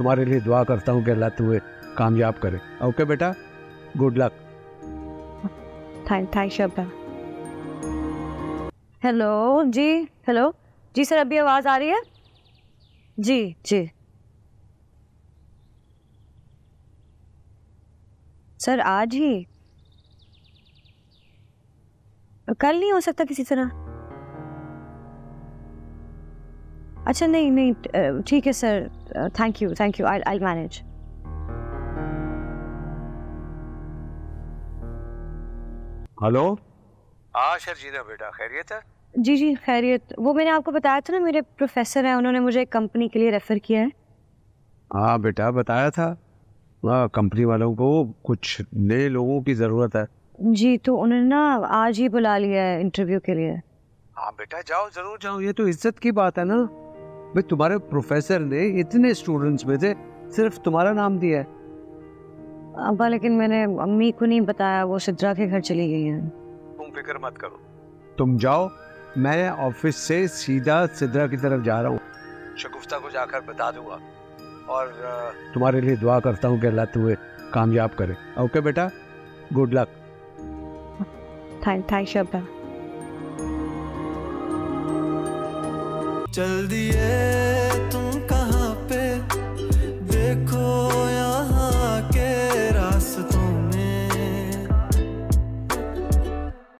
तुम्हारे लिए दुआ करता हूँ कि अल्लाह तुम्हें कामयाब करे। ओके बेटा, गुड लक। थैंक शब्बा। Hello ji, hello ji sir, अभी आवाज़ आ रही है? जी जी सर, आज ही? कल नहीं हो सकता किसी तरह? अच्छा नहीं नहीं, ठीक है sir, thank you I manage. Hello, हाँ शर्जीना बेटा, खैरियत है? जी जी खैरियत। वो मैंने आपको बताया था ना, मेरे प्रोफेसर हैं, उन्होंने मुझे एक कंपनी के लिए रेफ़र किया है। हाँ बेटा, बताया था। हाँ, कंपनी वालों को कुछ नए लोगों की ज़रूरत है। जी, तो उन्होंने ना आज ही बुला लिया है इंटरव्यू के लिए। हाँ बेटा, जाओ, जरूर जाओ, ये तो इज्जत की बात है ना भाई। तुम्हारे प्रोफेसर ने इतने स्टूडेंट्स में से सिर्फ तुम्हारा नाम दिया है। अब्बा, लेकिन मैंने अम्मी को नहीं बताया, वो सिद्रा के घर चली गई हैं। तुम फिक्र मत करो, तुम जाओ, मैं ऑफिस से सीधा सिद्रा की तरफ जा रहा हूँ। शगुफ्ता को जाकर बता दूंगा और तुम्हारे लिए दुआ करता हूँ कि अल्लाह तुम्हें कामयाब करे। ओके बेटा, गुड लक। थैंक शब्बा। चल दिए